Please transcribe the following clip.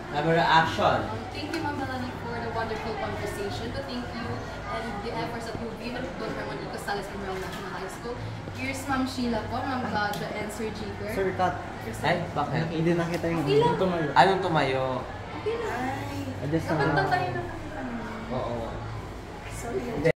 Camera action. Thank you, Ma'am Melanie, for the wonderful conversation. But thank you and the efforts that you've given to Ramon Costales from Ramon National High School. Here's Ma'am Sheila po, Ma'am Claudia, and Sir Jigger. Sir, cut. Ay, bakit? Hindi nakita yung tumayo. Anong tumayo? Okay na. Adjust Kapag na. tayo na. Oo. So,